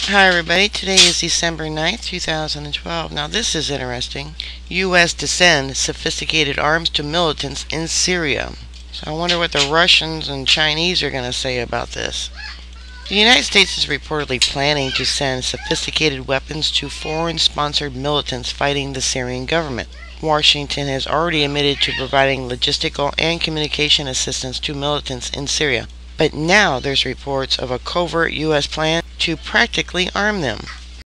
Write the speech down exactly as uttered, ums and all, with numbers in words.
Hi everybody, today is December ninth, two thousand twelve. Now this is interesting. U S to send sophisticated arms to militants in Syria. So I wonder what the Russians and Chinese are going to say about this. The United States is reportedly planning to send sophisticated weapons to foreign-sponsored militants fighting the Syrian government. Washington has already admitted to providing logistical and communication assistance to militants in Syria. But now there's reports of a covert U S plan to practically arm them.